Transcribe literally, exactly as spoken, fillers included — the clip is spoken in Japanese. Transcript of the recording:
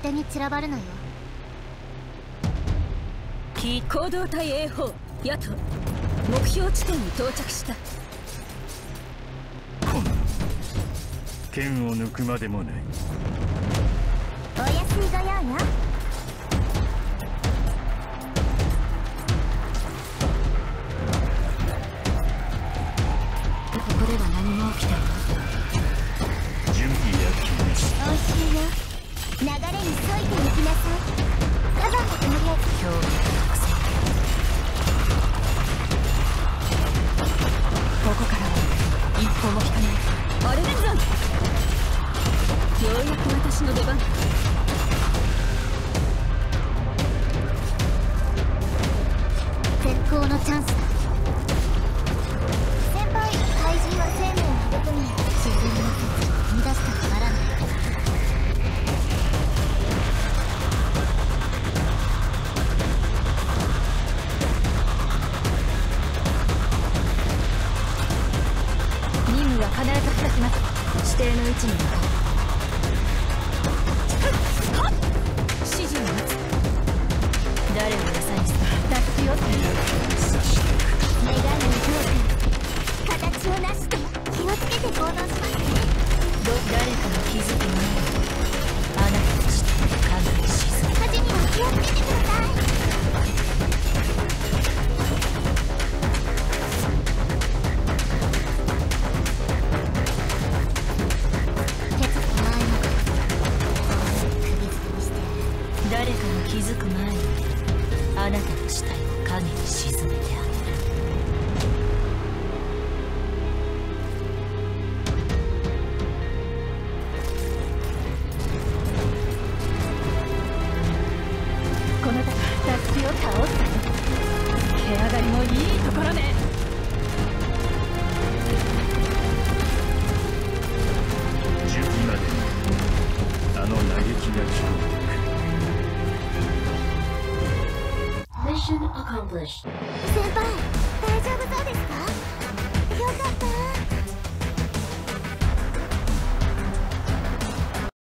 手に散らばるなよ。 キー行動隊 エーフォー ヤト目標地点に到着した。 剣を抜くまでもない。 お安いご用よ。 ここでは何も起きていない。 準備やきました。 おいしいよ。流れに沿いていきなさい。火山の煙を表面特性。ここからは一歩も引かない。アルレンザン、ようやく私の出番。 絶好のチャンスだ。先輩、怪人は生命を育み自然の説を生み出したらならない。 任務は必ず果たします。指定の位置に向かう。指示を待つ。誰を餌にする。脱皮を願いに通って形を成して気をつけて行動しますね。 ど誰かの気づく前にあなたとしてかなり沈む。 火事には気をつけてください。手つき前の首吊りして誰かの気づく前にあなたの死体を影に沈めてあげる。このた脱皮を倒す。毛上がりもいいところね。 準備までにあの嘆きが聞こえてくる。 先輩、大丈夫そうですか？